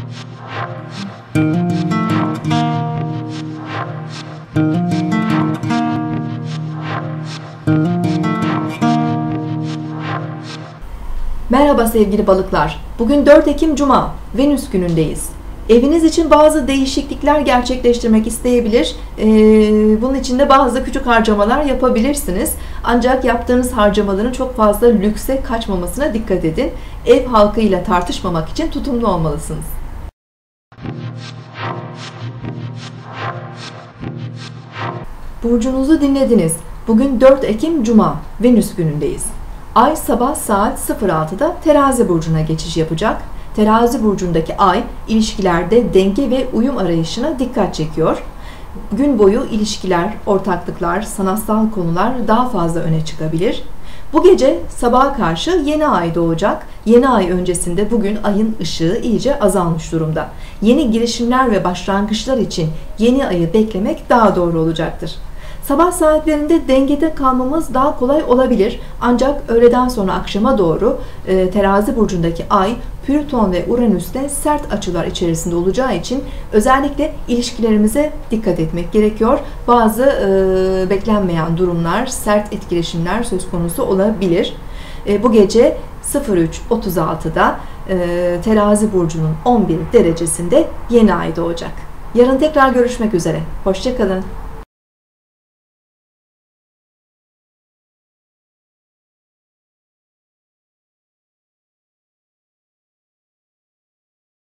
Merhaba sevgili balıklar. Bugün 4 Ekim Cuma, Venüs günündeyiz. Eviniz için bazı değişiklikler gerçekleştirmek isteyebilir. Bunun için de bazı küçük harcamalar yapabilirsiniz. Ancak yaptığınız harcamaların çok fazla lükse kaçmamasına dikkat edin. Ev halkıyla tartışmamak için tutumlu olmalısınız. Burcunuzu dinlediniz. Bugün 4 Ekim Cuma, Venüs günündeyiz. Ay sabah saat 06'da Terazi burcuna geçiş yapacak. Terazi burcundaki ay ilişkilerde denge ve uyum arayışına dikkat çekiyor. Gün boyu ilişkiler, ortaklıklar, sanatsal konular daha fazla öne çıkabilir. Bu gece sabaha karşı yeni ay doğacak. Yeni ay öncesinde bugün ayın ışığı iyice azalmış durumda. Yeni girişimler ve başlangıçlar için yeni ayı beklemek daha doğru olacaktır. Sabah saatlerinde dengede kalmamız daha kolay olabilir. Ancak öğleden sonra akşama doğru Terazi burcundaki ay Plüton ve Uranüs'te sert açılar içerisinde olacağı için özellikle ilişkilerimize dikkat etmek gerekiyor. Bazı beklenmeyen durumlar, sert etkileşimler söz konusu olabilir. Bu gece 03.36'da Terazi burcunun 11 derecesinde yeni ay doğacak. Yarın tekrar görüşmek üzere. Hoşça kalın.